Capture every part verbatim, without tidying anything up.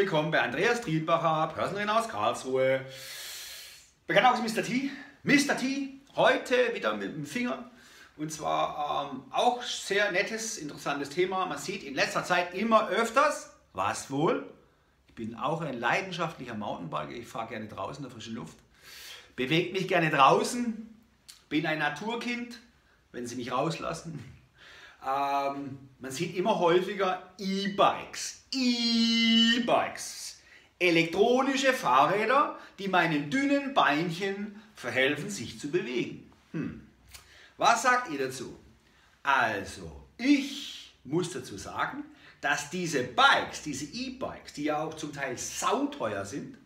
willkommen bei Andreas Trielbacher, Personal Trainer aus Karlsruhe. Bekannt auch als Mister T. Mister T, heute wieder mit dem Finger. Und zwar ähm, auch sehr nettes, interessantes Thema. Man sieht in letzter Zeit immer öfters, was wohl? Ich bin auch ein leidenschaftlicher Mountainbiker. Ich fahre gerne draußen in der frischen Luft. Bewege mich gerne draußen. Bin ein Naturkind, wenn Sie mich rauslassen. Ähm, man sieht immer häufiger E-Bikes. E-Bikes. Elektronische Fahrräder, die meinen dünnen Beinchen verhelfen, sich zu bewegen. Hm. Was sagt ihr dazu? Also, ich muss dazu sagen, dass diese Bikes, diese E-Bikes, die ja auch zum Teil sauteuer sind,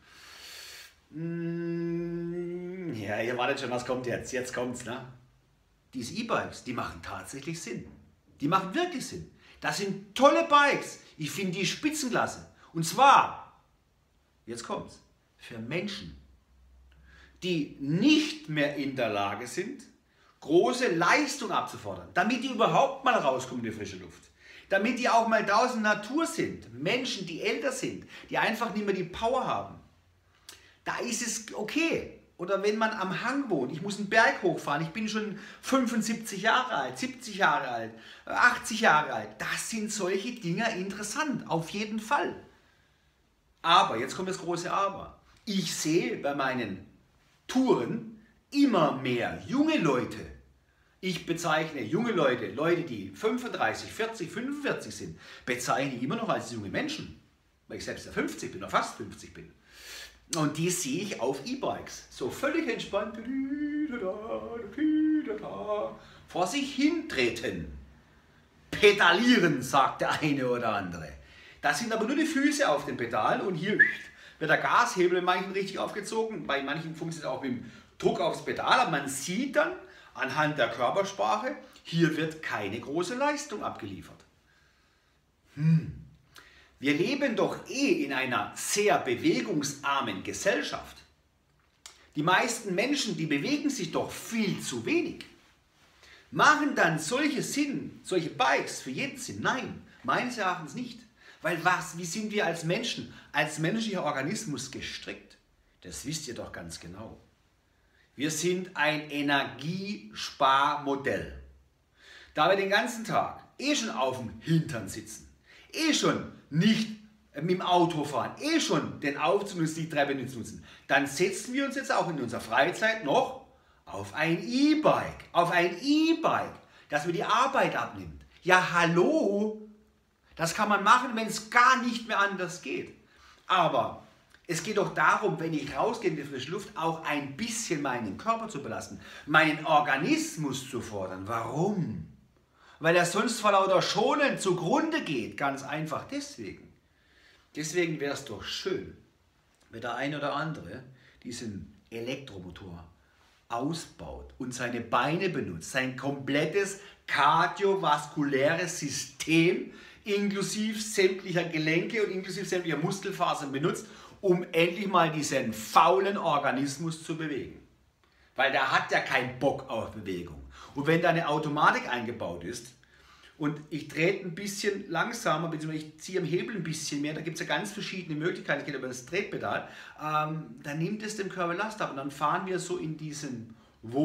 mh, ja, ihr wartet schon, was kommt jetzt? Jetzt kommt's, ne? Diese E-Bikes, die machen tatsächlich Sinn. Die machen wirklich Sinn. Das sind tolle Bikes. Ich finde die Spitzenklasse. Und zwar, jetzt kommt's, für Menschen, die nicht mehr in der Lage sind, große Leistung abzufordern, damit die überhaupt mal rauskommen in die frische Luft. Damit die auch mal draußen Natur sind. Menschen, die älter sind, die einfach nicht mehr die Power haben. Da ist es okay. Oder wenn man am Hang wohnt, ich muss einen Berg hochfahren, ich bin schon fünfundsiebzig Jahre alt, siebzig Jahre alt, achtzig Jahre alt. Das sind solche Dinger interessant, auf jeden Fall. Aber, jetzt kommt das große Aber. Ich sehe bei meinen Touren immer mehr junge Leute. Ich bezeichne junge Leute, Leute, die fünfunddreißig, vierzig, fünfundvierzig sind, bezeichne ich immer noch als junge Menschen. Weil ich selbst ja fünfzig bin, oder fast fünfzig bin. Und die sehe ich auf E-Bikes. So völlig entspannt vor sich hintreten. Pedalieren, sagt der eine oder andere. Das sind aber nur die Füße auf den Pedalen und hier wird der Gashebel in manchen richtig aufgezogen. Bei manchen funktioniert es auch mit dem Druck aufs Pedal. Aber man sieht dann anhand der Körpersprache, hier wird keine große Leistung abgeliefert. Hm. Wir leben doch eh in einer sehr bewegungsarmen Gesellschaft. Die meisten Menschen, die bewegen sich doch viel zu wenig. Machen dann solche Sinn, solche Bikes für jeden Sinn? Nein, meines Erachtens nicht. Weil was, wie sind wir als Menschen, als menschlicher Organismus gestrickt? Das wisst ihr doch ganz genau. Wir sind ein Energiesparmodell. Da wir den ganzen Tag eh schon auf dem Hintern sitzen, eh schon nicht mit dem Auto fahren, eh schon den Aufzug und die Treppe nicht nutzen, dann setzen wir uns jetzt auch in unserer Freizeit noch auf ein E-Bike, auf ein E-Bike, das mir die Arbeit abnimmt. Ja, hallo, das kann man machen, wenn es gar nicht mehr anders geht. Aber es geht doch darum, wenn ich rausgehe in die frische Luft, auch ein bisschen meinen Körper zu belasten, meinen Organismus zu fordern. Warum? Weil er sonst vor lauter Schonen zugrunde geht. Ganz einfach deswegen. Deswegen wäre es doch schön, wenn der ein oder andere diesen Elektromotor ausbaut und seine Beine benutzt, sein komplettes kardiovaskuläres System inklusive sämtlicher Gelenke und inklusive sämtlicher Muskelfasern benutzt, um endlich mal diesen faulen Organismus zu bewegen. Weil der hat ja keinen Bock auf Bewegung. Und wenn da eine Automatik eingebaut ist und ich trete ein bisschen langsamer, beziehungsweise ich ziehe am Hebel ein bisschen mehr, da gibt es ja ganz verschiedene Möglichkeiten, ich gehe über das Tretpedal, ähm, dann nimmt es dem Körper Last ab und dann fahren wir so in diesem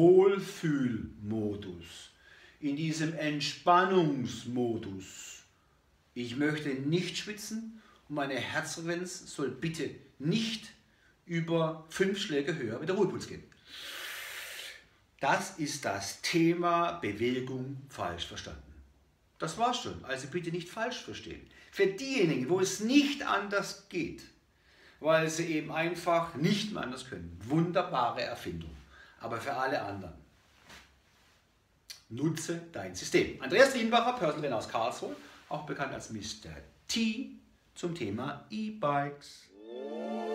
Wohlfühlmodus, in diesem Entspannungsmodus. Ich möchte nicht schwitzen und meine Herzfrequenz soll bitte nicht über fünf Schläge höher mit der Ruhepuls gehen. Das ist das Thema Bewegung falsch verstanden. Das war's schon, also bitte nicht falsch verstehen. Für diejenigen, wo es nicht anders geht, weil sie eben einfach nicht mehr anders können, wunderbare Erfindung. Aber für alle anderen, nutze dein System. Andreas Trielbacher, Personal Trainer aus Karlsruhe, auch bekannt als Mister T, zum Thema E-Bikes.